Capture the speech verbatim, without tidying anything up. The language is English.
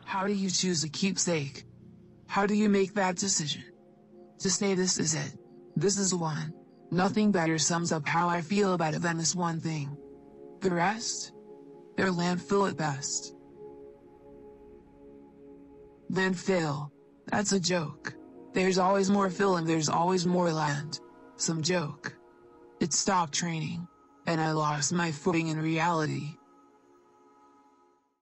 How do you choose a keepsake? How do you make that decision? To say this is it. This is one. Nothing better sums up how I feel about it than this one thing. The rest? They're landfill at best. Landfill. That's a joke. There's always more fill and there's always more land. Some joke. It stopped training. And I lost my footing in reality.